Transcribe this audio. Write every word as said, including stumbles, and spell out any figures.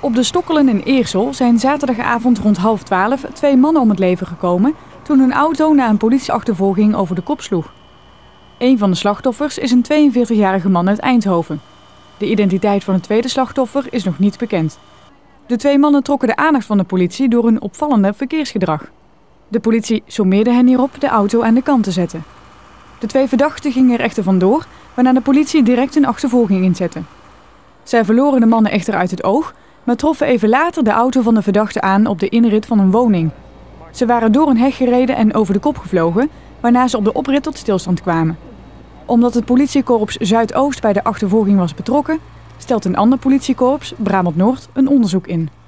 Op de Stokkelen in Eersel zijn zaterdagavond rond half twaalf twee mannen om het leven gekomen toen hun auto na een politieachtervolging over de kop sloeg. Een van de slachtoffers is een tweeënveertigjarige man uit Eindhoven. De identiteit van het tweede slachtoffer is nog niet bekend. De twee mannen trokken de aandacht van de politie door hun opvallende verkeersgedrag. De politie sommeerde hen hierop de auto aan de kant te zetten. De twee verdachten gingen er echter vandoor, waarna de politie direct een achtervolging inzette. Zij verloren de mannen echter uit het oog, maar troffen even later de auto van de verdachte aan op de inrit van een woning. Ze waren door een heg gereden en over de kop gevlogen, waarna ze op de oprit tot stilstand kwamen. Omdat het politiekorps Zuidoost bij de achtervolging was betrokken, stelt een ander politiekorps, Brabant Noord, een onderzoek in.